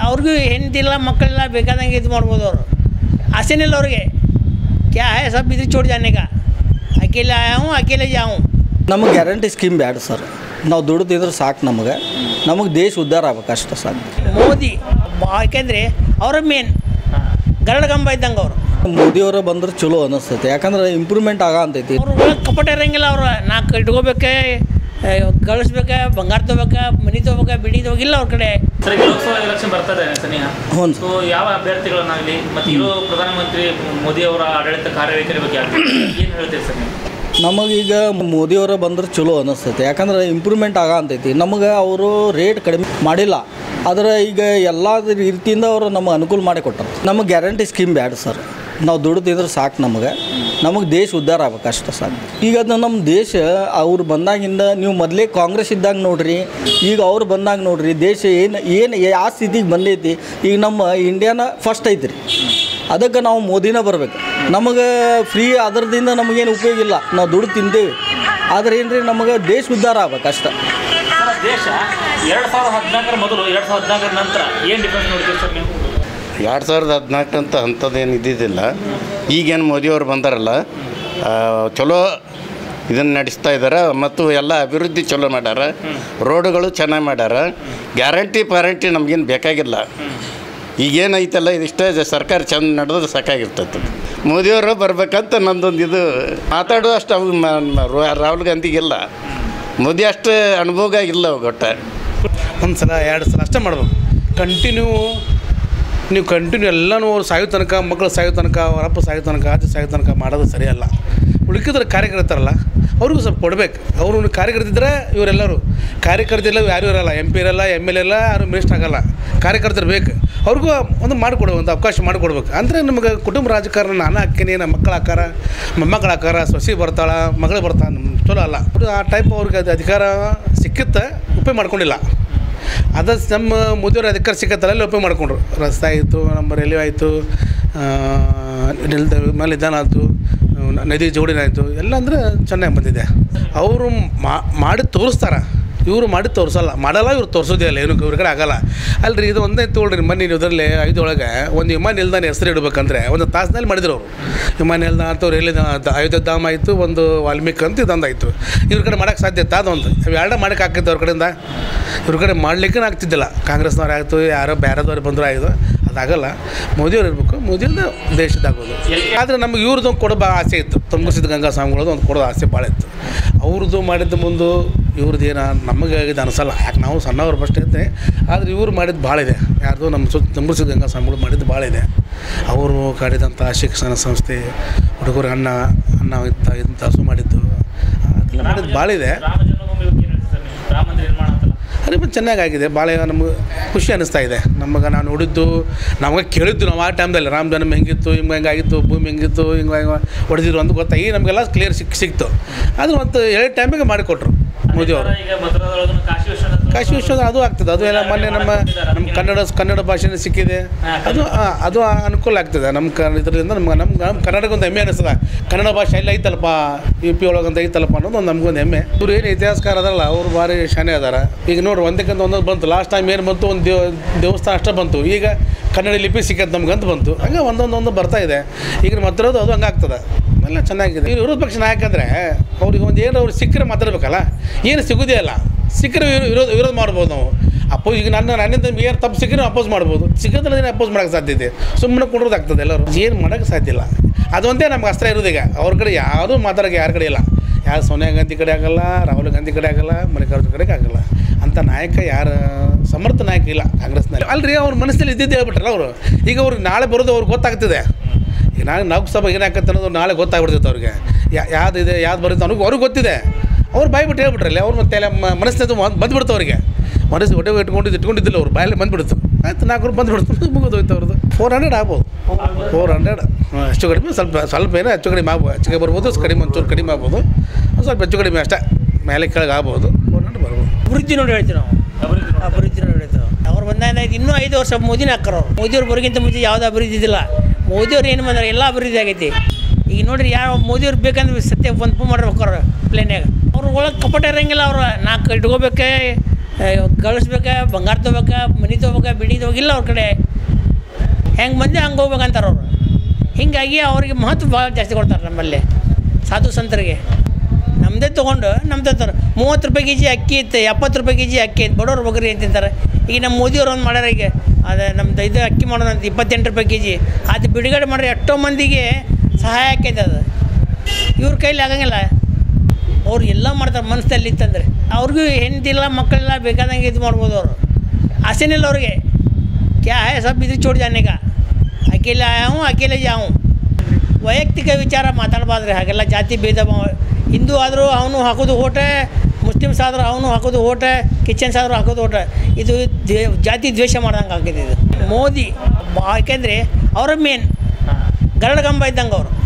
ಅವ್ರಿಗೂ ಹೆಂಡತಿಲ್ಲ ಮಕ್ಕಳಿಲ್ಲ ಬೇಕಾದಂಗೆ ಇದು ಮಾಡ್ಬೋದು ಅವರು ಆಸೆನಿಲ್ಲ ಅವ್ರಿಗೆ ಕ್ಯಾ ಹೇ ಸಬ್ ಇದ್ರ ಚೋಟ್ ಜಾನೆ ಕಾ ಅಕೇಲೆ ಆಯಾ ಹೂँ ಅಕೇಲೆ ಜಾऊँ ನಮಗೆ ಗ್ಯಾರಂಟಿ ಸ್ಕೀಮ್ ಬ್ಯಾಡ ಸರ್ ನಾವು ದುಡಿದಿದ್ರೆ ಸಾಕು ನಮಗೆ ದೇಶ ಉದ್ಧಾರ ಆಗ್ಬೇಕು ಅಷ್ಟೇ ಸಾಕು ಮೋದಿ ಯಾಕೆಂದರೆ ಅವರ ಮೇನ್ ಗರಡ ಕಂಬ ಇದ್ದಂಗೆ ಅವರು ಮೋದಿಯವರು ಬಂದ್ರೆ ಚಲೋ ಅನ್ನಿಸ್ತೈತೆ ಯಾಕಂದ್ರೆ ಇಂಪ್ರೂವ್ಮೆಂಟ್ ಆಗಂತೈತಿ ಅವ್ರು ಒಳಗೆ ಕಪಟ ಇರಂಗಿಲ್ಲ ಅವ್ರು ನಾಲ್ಕು ಇಟ್ಕೋಬೇಕೆ ಗಳಿಸ್ಬೇಕಾ ಬಂಗಾರ ತೊಗೋಬೇಕಾ ಮನೆ ತೊಗೋಬೇಕಾ ಬಿಡಿ ತೊಗೋಗಿಲ್ಲ ಅವ್ರ ಕಡೆ ಸರ್ ಲೋಕಸಭಾ ಎಲೆಕ್ಷನ್ ಬರ್ತದೆ ಸನಿಹ ಸೊ ಯಾವ ಅಭ್ಯರ್ಥಿಗಳನ್ನಾಗಲಿ ಮತ್ತು ಇರೋ ಪ್ರಧಾನಮಂತ್ರಿ ಮೋದಿ ಅವರ ಆಡಳಿತ ಕಾರ್ಯವೈಖರಿ ಬಗ್ಗೆ ಏನು ಹೇಳ್ತೀರಿ ಸರ್ ನೀವು ನಮಗೀಗ ಮೋದಿಯವರು ಬಂದ್ರೆ ಚಲೋ ಅನ್ನಿಸ್ತೈತೆ ಯಾಕಂದ್ರೆ ಇಂಪ್ರೂವ್ಮೆಂಟ್ ಆಗಂತೈತಿ ನಮಗೆ ಅವರು ರೇಟ್ ಕಡಿಮೆ ಮಾಡಿಲ್ಲ ಆದರೆ ಈಗ ಎಲ್ಲ ರೀತಿಯಿಂದ ಅವರು ನಮಗೆ ಅನುಕೂಲ ಮಾಡಿ ಕೊಟ್ಟರು ನಮಗೆ ಗ್ಯಾರಂಟಿ ಸ್ಕೀಮ್ ಬ್ಯಾಡ ಸರ್ ನಾವು ದುಡಿದಿದ್ರೆ ಸಾಕು ನಮಗೆ ದೇಶ ಉದ್ಧಾರ ಆಗ್ಬೇಕು ಅಷ್ಟೇ ಸಾಕು ಈಗ ಅದು ನಮ್ಮ ದೇಶ ಅವ್ರು ಬಂದಾಗಿಂದ ನೀವು ಮೊದಲೇ ಕಾಂಗ್ರೆಸ್ ಇದ್ದಾಗ ನೋಡ್ರಿ ಈಗ ಅವ್ರು ಬಂದಾಗ ನೋಡ್ರಿ ದೇಶ ಏನು ಯಾವ ಸ್ಥಿತಿಗೆ ಬಂದೈತಿ ಈಗ ನಮ್ಮ ಇಂಡಿಯಾನ ಫಸ್ಟ್ ಐತ್ರಿ ಅದಕ್ಕೆ ನಾವು ಮೋದಿನ ಬರಬೇಕು ನಮಗೆ ಫ್ರೀ ಅದರದಿಂದ ನಮಗೇನು ಉಪಯೋಗ ಇಲ್ಲ ನಾವು ದುಡ್ಡು ತಿಂತೇವೆ ಆದರೆ ಏನು ರೀ ನಮಗೆ ದೇಶ ಉದ್ಧಾರ ಆಗ್ಬೇಕು ಅಷ್ಟೇ ದೇಶ 2014 ಮೊದಲು 2014 ನಂತರ ಏನು ಡಿಫ್ರೆನ್ಸ್ ನೋಡ್ತೀವಿ ಸರ್ ನೀವು 2014 ಅಂತ ಅಂಥದ್ದೇನು ಇದ್ದಿದ್ದಿಲ್ಲ ಈಗೇನು ಮೋದಿಯವರು ಬಂದಾರಲ್ಲ ಚಲೋ ಇದನ್ನು ನಡೆಸ್ತಾ ಇದ್ದಾರೆ ಮತ್ತು ಎಲ್ಲ ಅಭಿವೃದ್ಧಿ ಚಲೋ ಮಾಡ್ಯಾರ ರೋಡುಗಳು ಚೆನ್ನಾಗಿ ಮಾಡ್ಯಾರ ಗ್ಯಾರಂಟಿ ನಮಗೇನು ಬೇಕಾಗಿಲ್ಲ ಈಗೇನೈತಲ್ಲ ಇದಿಷ್ಟೇ ಸರ್ಕಾರ ಚಂದ ನಡೆದ್ರೆ ಸಾಕಾಗಿರ್ತೈತೆ ಮೋದಿಯವರು ಬರ್ಬೇಕಂತ ನಂದೊಂದು ಇದು ಮಾತಾಡೋ ಅಷ್ಟು ರಾಹುಲ್ ಗಾಂಧಿಗಿಲ್ಲ ಮೋದಿ ಅಷ್ಟು ಅನುಭವ ಇಲ್ಲ ಒಟ್ಟು ಒಂದು ಸಲ 2 ಸಲ ಅಷ್ಟೇ ಮಾಡ್ಬೇಕು ನೀವು ಕಂಟಿನ್ಯೂ ಎಲ್ಲನೂ ಅವ್ರು ಸಾಯೋ ತನಕ ಮಕ್ಕಳು ಸಾಯೋ ತನಕ ಅವ್ರ ಅಪ್ಪ ಸಾಯೋ ತನಕ ಆಚೆ ಸಾಯೋ ತನಕ ಮಾಡೋದು ಸರಿಯಲ್ಲ ಉಳಿಕಿದ್ರೆ ಕಾರ್ಯಕರ್ತರಲ್ಲ ಅವ್ರಿಗೂ ಸ್ವಲ್ಪ ಕೊಡಬೇಕು ಅವರು ಕಾರ್ಯಕರ್ತಿದ್ರೆ ಇವರೆಲ್ಲರೂ ಕಾರ್ಯಕರ್ತಿಲ್ಲ ಯಾರೂ ಇರಲ್ಲ MP ಇರಲ್ಲ MLA ಇಲ್ಲ ಯಾರು ಮಿನಿಸ್ಟರ್ ಆಗಲ್ಲ ಕಾರ್ಯಕರ್ತರು ಬೇಕು ಅವ್ರಿಗೂ ಒಂದು ಒಂದು ಅವಕಾಶ ಮಾಡಿಕೊಡ್ಬೇಕು ಅಂದರೆ ನಮಗೆ ಕುಟುಂಬ ರಾಜಕಾರಣ ನಾನು ಹಾಕ್ತೀನಿ ನಮ್ಮ ಮಕ್ಕಳು ಹಾಕಾರ ಮೊಮ್ಮಕ್ಕಳು ಹಾಕಾರ ಸೊಸೆ ಬರ್ತಾಳ ಮಗಳು ಬರ್ತಾಳೆ ಚಲೋ ಅಲ್ಲ ಆ ಟೈಪ್ ಅವ್ರಿಗೆ ಅದು ಅಧಿಕಾರ ಸಿಕ್ಕಿತ್ತ ಉಪಯೋಗ ಮಾಡ್ಕೊಂಡಿಲ್ಲ ಅದು ನಮ್ಮ ಮೋದಿಯವ್ರ ಅಧಿಕಾರ ಸಿಕ್ಕತ್ತಲ್ಲ ಅಲ್ಲಿ ಉಪಯೋಗ ಮಾಡಿಕೊಂಡ್ರು ರಸ್ತೆ ಆಯಿತು ನಮ್ಮ ರೈಲ್ವೆ ಆಯಿತು ನಿಲ್ದಾಣ ಆಯಿತು ನದಿ ಜೋಡಿನ ಆಯಿತು ಎಲ್ಲ ಅಂದರೆ ಚೆನ್ನಾಗಿ ಬಂದಿದೆ ಅವರು ಮಾಡಿ ತೋರಿಸ್ತಾರೆ ಇವರು ಮಾಡಿ ತೋರಿಸಲ್ಲ ಮಾಡಲ್ಲ ಇವ್ರು ತೋರಿಸೋದೇ ಇಲ್ಲ ಏನು ಇವ್ರ ಕಡೆ ಆಗಲ್ಲ ಅಲ್ರಿ ಇದು ಒಂದೇ ತೊಗೊಳ್ರಿ ಮೊನ್ನೆ ನೀವು ಇದರಲ್ಲಿ 5 ಒಳಗೆ ಒಂದು ವಿಮಾನ ನಿಲ್ದಾಣ ಹೆಸರು ಇಡಬೇಕಂದ್ರೆ ಒಂದು ತಾಸಿನಲ್ಲಿ ಮಾಡಿದ್ರು ಅವರು ವಿಮಾನ ನಿಲ್ದಾಣ ಆಯ್ತು ರೈಲ್ವೆ ಅಯೋಧ್ಯ ಧಾಮ ಆಯಿತು ಒಂದು ವಾಲ್ಮೀಕಿ ಅಂತ ಇದೊಂದಾಯಿತು ಇವ್ರ ಕಡೆ ಮಾಡೋಕ್ಕೆ ಸಾಧ್ಯತೆ ಅದೊಂದು ಅವು ಮಾಡೋಕ್ಕೆ ಆಗ್ತಿತ್ತು ಅವ್ರ ಕಡೆಯಿಂದ ಇವ್ರ ಕಡೆ ಮಾಡಲಿಕ್ಕೆ ಆಗ್ತಿದ್ದಿಲ್ಲ ಕಾಂಗ್ರೆಸ್ನವ್ರು ಆಯಿತು ಯಾರೋ ಬೇರೆದವ್ರು ಬಂದರೂ ಆಯಿತು ಅದಾಗಲ್ಲ ಮೋದಿಯವ್ರು ಇರಬೇಕು ಮೋದಿಯವ್ರದ್ದು ದೇಶದಾಗೋದು ಆದರೆ ನಮಗೆ ಇವ್ರದ್ದು ಕೊಡೋ ಆಸೆ ಇತ್ತು ತುಂಬಿಸಿದ ಗಂಗಾ ಸ್ವಾಮಿಗಳದ್ದು ಒಂದು ಕೊಡೋ ಆಸೆ ಭಾಳ ಇತ್ತು ಅವ್ರದ್ದು ಮಾಡಿದ್ದು ಮುಂದೆ ಇವ್ರದ್ದು ಏನು ನಮಗೆ ಇದು ಅನಿಸಲ್ಲ ಯಾಕೆ ನಾವು ಸಣ್ಣವ್ರು ಫಸ್ಟ್ ಐತೆ ಆದರೆ ಇವ್ರು ಮಾಡಿದ್ದು ಭಾಳ ಇದೆ ಯಾರ್ದು ನಮ್ಮ ತುಂಬಿಸಿದ ಗಂಗಾ ಸ್ವಾಮಿಗಳು ಮಾಡಿದ್ದು ಭಾಳ ಇದೆ ಅವರು ಕಾಡಿದಂಥ ಶಿಕ್ಷಣ ಸಂಸ್ಥೆ ಹುಡುಗರು ಅನ್ನ ಇಂಥ ಹಸು ಮಾಡಿದ್ದು ಅದೆಲ್ಲ ಮಾಡಿದ್ದು ಭಾಳ ಇದೆ ಅದೇ ಚೆನ್ನಾಗಾಗಿದೆ ಭಾಳ ನಮಗೆ ಖುಷಿ ಅನ್ನಿಸ್ತಾ ಇದೆ ನಮಗೆ ನಾನು ನೋಡಿದ್ದು ನಮಗೆ ಕೇಳಿದ್ದು ನಾವು ಆ ಟೈಮ್ದಲ್ಲಿ ರಾಮ ಜನ್ಮ ಹೆಂಗಿತ್ತು ಹೆಂಗಾಗಿತ್ತು ಭೂಮಿ ಹೆಂಗಿತ್ತು ಹಿಂಗೆ ಹೊಡೆದಿದ್ರು ಅಂತ ಗೊತ್ತಾಗಿ ನಮಗೆಲ್ಲ ಕ್ಲಿಯರ್ ಸಿಕ್ತು ಅದು ಮತ್ತು 2 ಟೈಮಿಗೆ ಮಾಡಿಕೊಟ್ರು ಮೋದಿಯವರು ಕಾಶಿ ವಿಶ್ವನಾಥ ಅದು ಆಗ್ತದೆ ಅದು ಎಲ್ಲ ಮೊನ್ನೆ ನಮ್ಮ ಕನ್ನಡ ಭಾಷೆನೇ ಸಿಕ್ಕಿದೆ ಅದು ಅನುಕೂಲ ಆಗ್ತದೆ ನಮ್ಮ ಇದರಿಂದ ನಮ್ಮ ಕನ್ನಡಕ್ಕೊಂದು ಹೆಮ್ಮೆ ಅನ್ನಿಸ್ತದೆ ಕನ್ನಡ ಭಾಷೆ ಎಲ್ಲ ಐತಲ್ಲಪ್ಪ UP ಒಳಗಂತ ಐತಲ್ಲಪ್ಪ ಅನ್ನೋದು ಒಂದು ನಮಗೊಂದು ಹೆಮ್ಮೆ ಇವ್ರು ಏನು ಇತಿಹಾಸಕಾರ ಅದಲ್ಲ ಅವ್ರು ಭಾರಿ ಶಾನೆ ಅದಾರ ಈಗ ನೋಡ್ರಿ ಒಂದಕ್ಕಿಂತ ಒಂದೊಂದು ಬಂತು ಲಾಸ್ಟ್ ಟೈಮ್ ಏನು ಬಂತು ಒಂದು ದೇವಸ್ಥಾನ ಅಷ್ಟೇ ಬಂತು ಈಗ ಕನ್ನಡ ಲಿಪಿ ಸಿಕ್ಕತ್ತೆ ನಮ್ಗಂತ ಬಂತು ಹಂಗೆ ಒಂದೊಂದು ಬರ್ತಾ ಇದೆ ಈಗ ಮತ್ತಿರೋದು ಅದು ಹಂಗೆ ಆಗ್ತದೆ ಎಲ್ಲ ಚೆನ್ನಾಗಿದೆ ಈಗ ವಿರೋಧ ಪಕ್ಷ ನಾಯಕ ಅಂದರೆ ಅವ್ರಿಗೆ ಒಂದು ಏನು ಅವ್ರು ಸಿಕ್ಕರೆ ಮಾತಾಡ್ಬೇಕಲ್ಲ ಏನು ಸಿಗೋದೇ ಇಲ್ಲ ಸಿಕ್ಕರೆ ವಿರೋಧ ಮಾಡ್ಬೋದು ನಾವು ಈಗ ನನ್ನಿಂದ ಏನು ತಪ್ಪು ಸಿಕ್ಕರೆ ಅಪೋಸ್ ಮಾಡ್ಬೋದು ಸಿಗೋದ್ರಲ್ಲಿ ಅಪೋಸ್ ಮಾಡೋಕ್ಕೆ ಸಾಧ್ಯತೆ ಸುಮ್ಮನೆ ಕೊಡೋದಾಗ್ತದೆ ಎಲ್ಲರೂ ಏನು ಮಾಡೋಕ್ಕೆ ಸಾಧ್ಯ ಇಲ್ಲ ಅದೊಂದೇ ನಮ್ಗೆ ಅಸ್ತ್ರ ಇರೋದೀಗ ಅವ್ರ ಕಡೆ ಯಾರೂ ಮಾತಾಡೋಕ್ಕೆ ಯಾರ ಕಡೆ ಇಲ್ಲ ಯಾರು ಸೋನಿಯಾ ಗಾಂಧಿ ಕಡೆ ಆಗಲ್ಲ ರಾಹುಲ್ ಗಾಂಧಿ ಕಡೆ ಆಗಲ್ಲ ಮಲ್ಲಿಕಾರ್ಜುನ ಕಡೆಗೆ ಆಗಲ್ಲ ಅಂಥ ನಾಯಕ ಯಾರು ಸಮರ್ಥ ನಾಯಕ ಇಲ್ಲ ಕಾಂಗ್ರೆಸ್ನಲ್ಲಿ ಅಲ್ರಿ ಅವ್ರ ಮನಸ್ಸಲ್ಲಿ ಇದ್ದಿದ್ದು ಹೇಳ್ಬಿಟ್ರಲ್ಲ ಅವರು ಈಗ ಅವ್ರಿಗೆ ನಾಳೆ ಬರೋದು ಅವ್ರಿಗೆ ಗೊತ್ತಾಗ್ತಿದೆ ಈಗ ನಾವು ಸಭೆ ಏನಾಗತ್ತೆ ಅನ್ನೋದು ನಾಳೆ ಗೊತ್ತಾಗ್ಬಿಡ್ತೈತೆ ಅವ್ರಿಗೆ ಯಾವ್ದಿದೆ ಯಾವ್ದು ಬರುತ್ತೆ ಅವ್ರಿಗೆ ಗೊತ್ತಿದೆ ಅವ್ರು ಬಾಯ್ಬಿಟ್ಟು ಹೇಳ್ಬಿಟ್ರಲ್ಲಿ ಅವ್ರು ಮತ್ತೆ ಮನಸ್ಸಿನದು ಬಂದುಬಿಡ್ತು ಅವರಿಗೆ ಮನಸ್ಸು ಹೊಟ್ಟೆ ಇಟ್ಕೊಂಡಿದ್ದಿಲ್ಲ ಅವ್ರು ಬಾಯಲ್ಲಿ ಬಂದುಬಿಡ್ತು ಆಯ್ತು 4 ಬಂದುಬಿಡ್ತು ಮುಗಿದೋಯ್ತು ಅವ್ರದ್ದು 400 ಆಗ್ಬೋದು 400 ಹೆಚ್ಚು ಕಡಿಮೆ ಸ್ವಲ್ಪ ಏನೋ ಹೆಚ್ಚು ಕಡಿಮೆ ಆಗ್ಬೋದು ಹೆಚ್ಚಿಗೆ ಬರ್ಬೋದು ಕಡಿಮೆ ಒಂಚೂರು ಕಡಿಮೆ ಆಗ್ಬೋದು ಸ್ವಲ್ಪ ಹೆಚ್ಚು ಕಡಿಮೆ ಅಷ್ಟೇ ಮೇಲೆ ಕೆಳಗೆ ಆಗ್ಬೋದು 400 ಬರ್ಬೋದು ಅಭಿವೃದ್ಧಿ ನೋಡಿ ಹೇಳ್ತೀವಿ ನಾವು ಅಭಿವೃದ್ಧಿ ನೋಡಿ ಹೇಳ್ತೀವಿ ಅವ್ರು ಬಂದಾಗ ಇನ್ನೂ 5 ವರ್ಷ ಮೋದಿನ ಹಾಕೋರು ಮೋದಿಯವ್ರು ಬರೋಕ್ಕಿಂತ ಮುಂಚೆ ಯಾವುದೂ ಅಭಿವೃದ್ಧಿ ಇದ್ದಿಲ್ಲ ಮೋದಿಯವ್ರು ಏನು ಬಂದ್ರೆ ಎಲ್ಲ ಅಭಿವೃದ್ಧಿ ಆಗೈತಿ ಈಗ ನೋಡಿರಿ ಯಾರು ಮೋದಿಯವ್ರು ಬೇಕಂದ್ರೆ ಸತ್ಯ ಒಂದು ಮಾಡ್ಬೇಕು ಅವ್ರು ಪ್ಲೇನ್ಯಾಗ ಅವ್ರ ಒಳಗೆ ಕಪಟ ಇರೋಂಗಿಲ್ಲ ಅವ್ರು 4 ಇಟ್ಕೋಬೇಕೆ ಗಳಿಸ್ಬೇಕಾ, ಬಂಗಾರ ತೊಗೋಬೇಕಾ, ಮನೆ ತೊಗೋಬೇಕಾ, ಬಿಡಿ ತೊಗೋಗಿಲ್ಲ ಅವ್ರ ಕಡೆ. ಹೆಂಗೆ ಮಂದಿ ಹಂಗೆ ಹೋಗ್ಬೇಕಂತಾರೆ ಅವರು. ಹೀಗಾಗಿ ಅವ್ರಿಗೆ ಮಹತ್ವ ಭಾಳ ಜಾಸ್ತಿ ಕೊಡ್ತಾರೆ ನಮ್ಮಲ್ಲಿ ಸಾಧು ಸಂತರಿಗೆ. ನಮ್ಮದೇ ತೊಗೊಂಡು ನಮ್ಮದೇ ತರ 30 ರೂಪಾಯಿ ಕೆ ಜಿ ಅಕ್ಕಿ ಇತ್ತು, 70 ರೂಪಾಯಿ ಕೆ ಜಿ ಅಕ್ಕಿ ಇತ್ತು, ಬಡವ್ರು ಬಗ್ರಿ ಅಂತ ತಿಂತಾರೆ. ಈಗ ನಮ್ಮ ಮೋದಿಯವ್ರು ಒಂದು ಮಾಡ್ಯಾರ, ಈಗ ಅದು ನಮ್ದು ಇದು ಅಕ್ಕಿ ಮಾಡೋದಂತ 28 ರೂಪಾಯಿ ಕೆ ಜಿ. ಅದು ಬಿಡುಗಡೆ ಮಾಡಿದ್ರೆ ಎಷ್ಟೋ ಮಂದಿಗೆ ಸಹಾಯ ಆಕೈತೆ. ಅದು ಇವ್ರ ಕೈಲಿ ಆಗಂಗಿಲ್ಲ. ಅವ್ರು ಎಲ್ಲ ಮಾಡ್ತಾರೆ ಮನಸ್ಸಲ್ಲಿ ಇತ್ತಂದರೆ. ಅವ್ರಿಗೂ ಹೆಂಡತಿಲ್ಲ, ಮಕ್ಕಳಿಲ್ಲ, ಬೇಕಾದಂಗೆ ಇದು ಮಾಡ್ಬೋದು. ಅವರು ಆಸೆನಿಲ್ಲ ಅವ್ರಿಗೆ. ಕ್ಯಾ ಹೈ ಸಬ್ ಇದ್ರ ಚೋಟ್ ಜಾನೆಗ, ಅಕೇಲೆ ಆಯಾವು ಅಕೇಲೆ ಜಾವು. ವೈಯಕ್ತಿಕ ವಿಚಾರ ಮಾತಾಡಬಾರ್ದ್ರಿ. ಹಾಗೆಲ್ಲ ಜಾತಿ ಭೇದ ಭಾವ. ಹಿಂದೂ ಆದರೂ ಅವನು ಹಾಕೋದು ಓಟೆ, ಮುಸ್ಲಿಮ್ಸ್ ಆದರೂ ಅವನು ಹಾಕೋದು ಓಟೆ, ಕಿಚನ್ಸ್ ಆದರೂ ಹಾಕೋದು ಓಟೆ. ಇದು ಜಾತಿ ದ್ವೇಷ ಮಾಡ್ದಂಗೆ ಆಗಿದೆ ಇದು ಮೋದಿ. ಯಾಕೆಂದರೆ ಅವರ ಮೇನ್ ಗರಡ ಕಂಬ ಇದ್ದಂಗೆ ಅವರು.